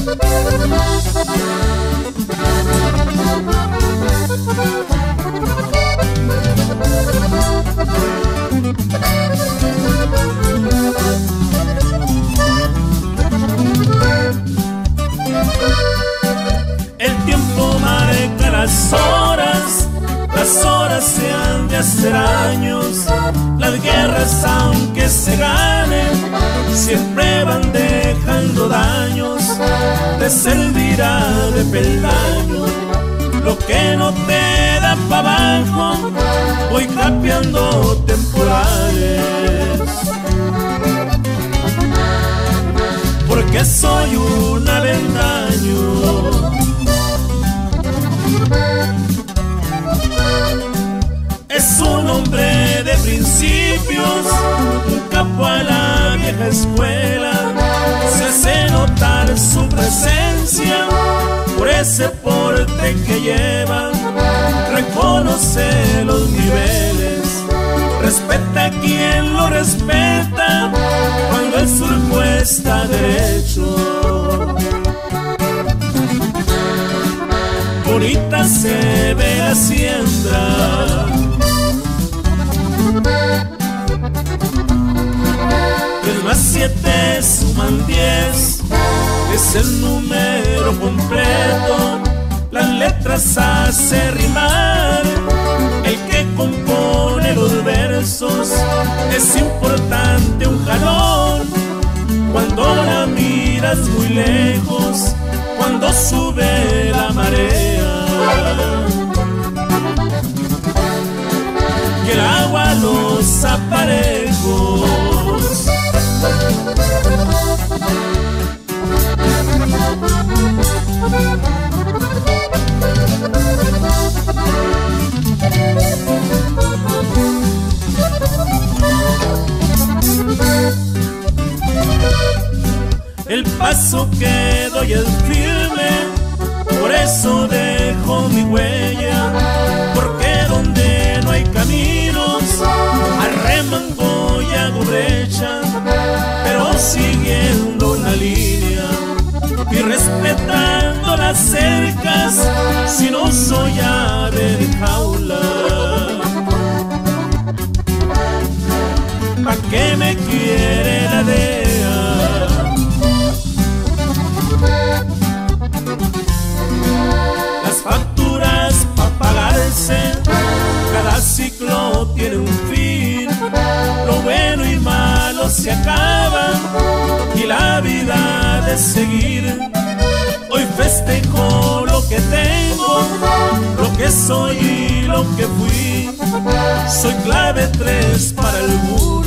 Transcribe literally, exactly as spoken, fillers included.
El tiempo marca las horas, las horas se han de hacer años. Las guerras, aunque se ganen, siempre van dejando daños. Te servirá de peldaño lo que no te da para abajo. Voy capeando temporales, porque soy un avendaño. Es un hombre de principios, un capo a la vieja escuela. Se hace notar su presencia por ese porte que lleva. Reconoce los niveles, respeta a quien lo respeta. Cuando el surco está derecho, bonita se ve la siembra. Tres más siete suman diez, es el número completo. Las letras hace rimar el que compone los versos. Es importante un jalón cuando la miras muy lejos, cuando sube la marea y el agua los aparejos. El paso que doy es firme, por eso dejo mi huella, porque donde no hay caminos, arremango y hago brecha, pero siguiendo una línea y respetando las cercas, si no soy ave de jaula. ¿Pa' qué me quiere la D E A? Las facturas pa' pagarse, cada ciclo tiene un fin. Lo bueno y malo se acaban y la vida de seguir. Hoy festejo lo que tengo, lo que soy y lo que fui. Soy clave tres para el mundo.